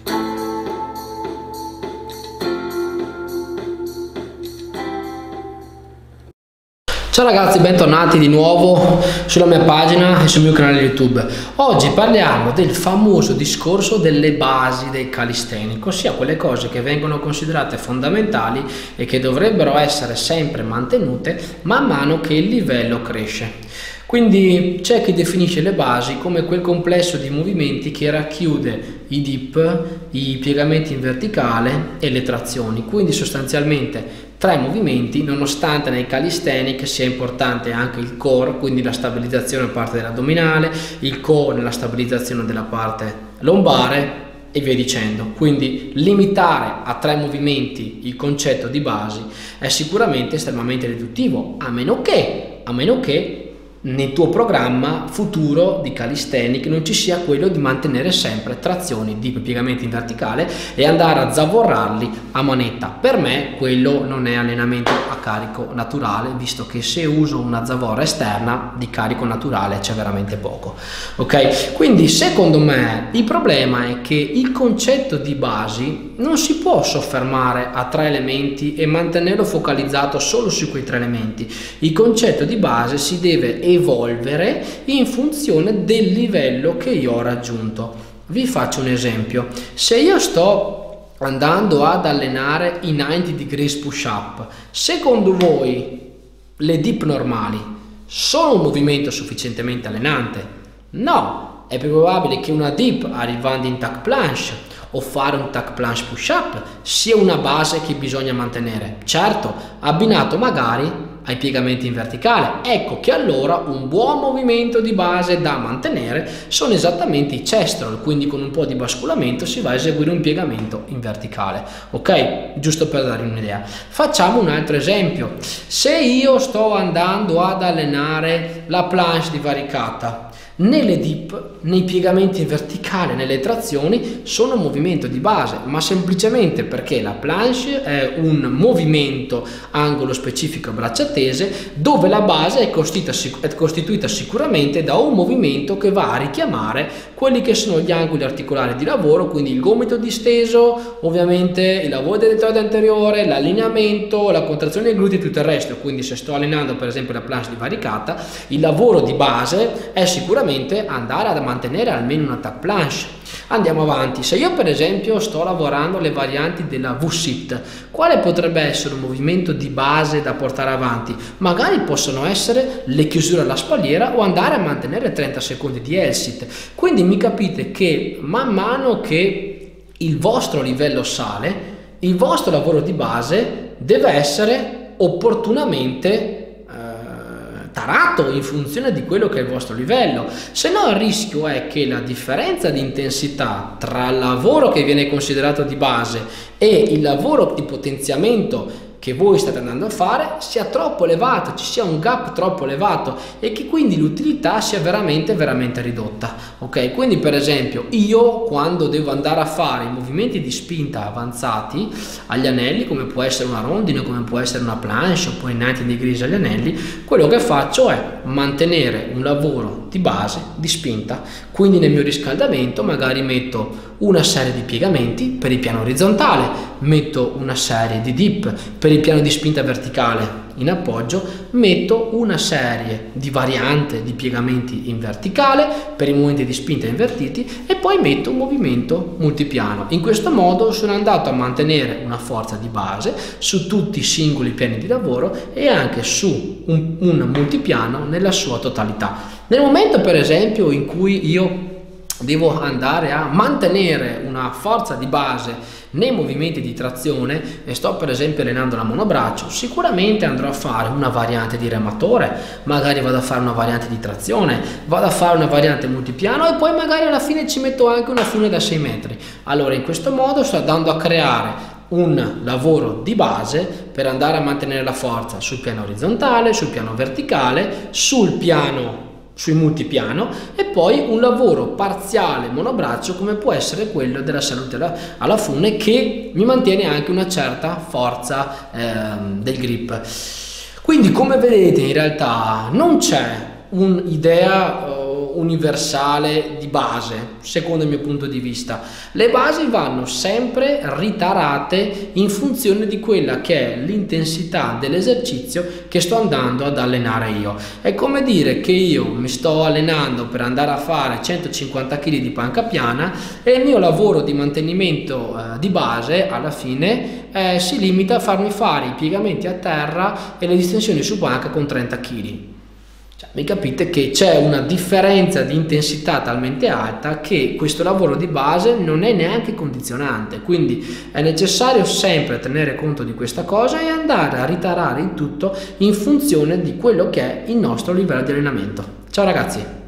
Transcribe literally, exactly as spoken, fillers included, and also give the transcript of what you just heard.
Ciao ragazzi, bentornati di nuovo sulla mia pagina e sul mio canale YouTube. Oggi parliamo del famoso discorso delle basi del calistenico, ossia quelle cose che vengono considerate fondamentali e che dovrebbero essere sempre mantenute man mano che il livello cresce. Quindi c'è chi definisce le basi come quel complesso di movimenti che racchiude i dip, i piegamenti in verticale e le trazioni, quindi sostanzialmente tre movimenti, nonostante nel calisthenics sia importante anche il core, quindi la stabilizzazione da parte dell'addominale, il core nella stabilizzazione della parte lombare e via dicendo. Quindi limitare a tre movimenti il concetto di basi è sicuramente estremamente riduttivo, a meno che, a meno che nel tuo programma futuro di calisthenics non ci sia quello di mantenere sempre trazioni, dip, piegamenti in verticale e andare a zavorrarli a manetta. Per me quello non è allenamento a carico naturale, visto che se uso una zavorra esterna di carico naturale c'è veramente poco. Ok, quindi secondo me il problema è che il concetto di basi non si può soffermare a tre elementi e mantenerlo focalizzato solo su quei tre elementi. Il concetto di base si deve evolvere in funzione del livello che io ho raggiunto. Vi faccio un esempio: se io sto andando ad allenare i novanta degrees push up, secondo voi le dip normali sono un movimento sufficientemente allenante? No, è più probabile che una dip arrivando in tuck planche o fare un tuck planche push up sia una base che bisogna mantenere, certo abbinato magari ai piegamenti in verticale. Ecco che allora un buon movimento di base da mantenere sono esattamente i chest roll, quindi con un po' di basculamento si va a eseguire un piegamento in verticale. Ok, giusto per darvi un'idea. Facciamo un altro esempio: se io sto andando ad allenare la planche di varicata, nelle dip, nei piegamenti in verticale, nelle trazioni sono un movimento di base, ma semplicemente perché la planche è un movimento angolo specifico a braccia tese, dove la base è costituita, è costituita sicuramente da un movimento che va a richiamare quelli che sono gli angoli articolari di lavoro, quindi il gomito disteso, ovviamente il lavoro del deltoide anteriore, l'allineamento, la contrazione dei glutei e tutto il resto. Quindi se sto allenando per esempio la planche di varicata, il lavoro di base è sicuramente andare ad mantenere almeno una tuck planche. Andiamo avanti: se io per esempio sto lavorando le varianti della V-sit, quale potrebbe essere un movimento di base da portare avanti? Magari possono essere le chiusure alla spalliera o andare a mantenere trenta secondi di L-sit. Quindi mi capite che man mano che il vostro livello sale, il vostro lavoro di base deve essere opportunamente tarato in funzione di quello che è il vostro livello, se no il rischio è che la differenza di intensità tra il lavoro che viene considerato di base e il lavoro di potenziamento che voi state andando a fare sia troppo elevato, ci sia un gap troppo elevato e che quindi l'utilità sia veramente veramente ridotta. Ok, quindi per esempio io quando devo andare a fare i movimenti di spinta avanzati agli anelli, come può essere una rondine, come può essere una planche oppure i novanta degrees agli anelli, quello che faccio è mantenere un lavoro di base di spinta. Quindi nel mio riscaldamento magari metto una serie di piegamenti per il piano orizzontale, metto una serie di dip per il piano di spinta verticale in appoggio, metto una serie di variante di piegamenti in verticale per i movimenti di spinta invertiti e poi metto un movimento multipiano. In questo modo sono andato a mantenere una forza di base su tutti i singoli piani di lavoro e anche su un, un multipiano nella sua totalità. Nel momento per esempio in cui io devo andare a mantenere una forza di base nei movimenti di trazione e sto per esempio allenando la monobraccio, sicuramente andrò a fare una variante di rematore, magari vado a fare una variante di trazione, vado a fare una variante multipiano e poi magari alla fine ci metto anche una fune da sei metri. Allora in questo modo sto andando a creare un lavoro di base per andare a mantenere la forza sul piano orizzontale, sul piano verticale, sul piano sui multipiano e poi un lavoro parziale monobraccio come può essere quello della salute alla, alla fune, che mi mantiene anche una certa forza ehm, del grip. Quindi come vedete in realtà non c'è un'idea, universale di base, secondo il mio punto di vista. Le basi vanno sempre ritarate in funzione di quella che è l'intensità dell'esercizio che sto andando ad allenare io. È come dire che io mi sto allenando per andare a fare centocinquanta chili di panca piana e il mio lavoro di mantenimento eh, di base alla fine eh, si limita a farmi fare i piegamenti a terra e le distensioni su panca con trenta chili. Cioè, mi capite che c'è una differenza di intensità talmente alta che questo lavoro di base non è neanche condizionante, quindi è necessario sempre tenere conto di questa cosa e andare a ritarare il tutto in funzione di quello che è il nostro livello di allenamento. Ciao ragazzi!